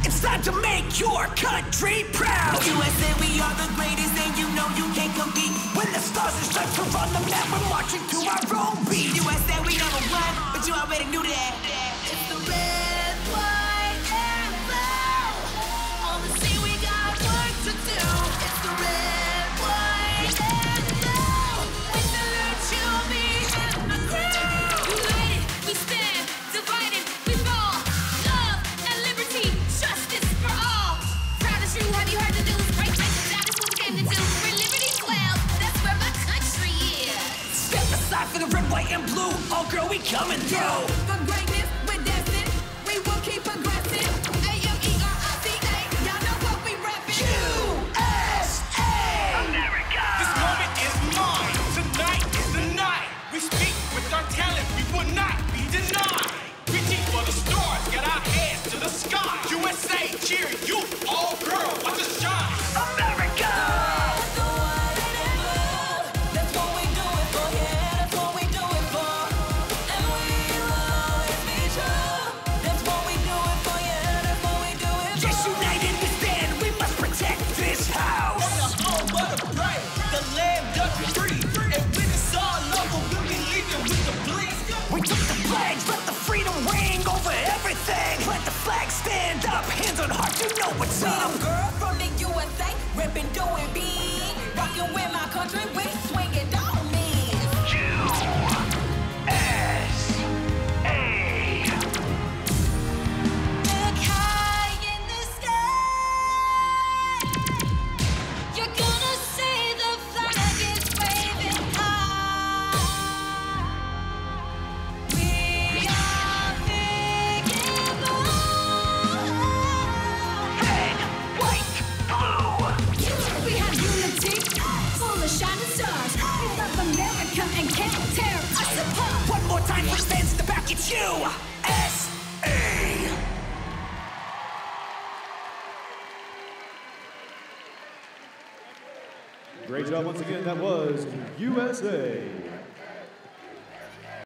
It's time to make your country proud. USA, we are the greatest, and you know you can't compete. When the stars and stripes are on the map, we're marching to our own beat. USA, we number one, but you already knew that. It's the red, white, and blue. On the sea, we got work to do. It's the red, white, and blue. We salute you, me, and my crew. United, we stand. Divided, we fall. Love and liberty, justice for all. Proud as you, have you heard the news? Right, that is what we came to do. Where liberty dwells, that's where my country is. Step aside for the red, white, and blue. Oh, girl, we coming through. For greatness, we're destined. We will keep progressing. AMERICA, y'all know what we reppin'. USA! America! This moment is mine. Tonight is the night. We speak with our talent. We will not be denied. Reaching for the stars. Get our hands to the sky. USA, cheer you. All girl, watch us shine. America! That's what we do it for, yeah, that's what we do it for. And we will always be true. That's what we do it for, yeah, that's what we do it for. Yes, united we stand. We must protect this house. The home of the brave, the land of the free. And when it's all over, we'll be leaving with the bleed. We took the flags, let the freedom ring over everything. Let the flag stand up, hands on heart, you know what's up. Freedom girl from the USA, rippin', doing big. Rockin' with my country, we swing it on me. Look high in the sky. You're gonna see the flag is waving high. We are big and bold. Red, white, blue. We have unity, full of shining stars. We love America and can't tear us apart. One more time for the fans in the back, it's USA! Great job once again. That was USA.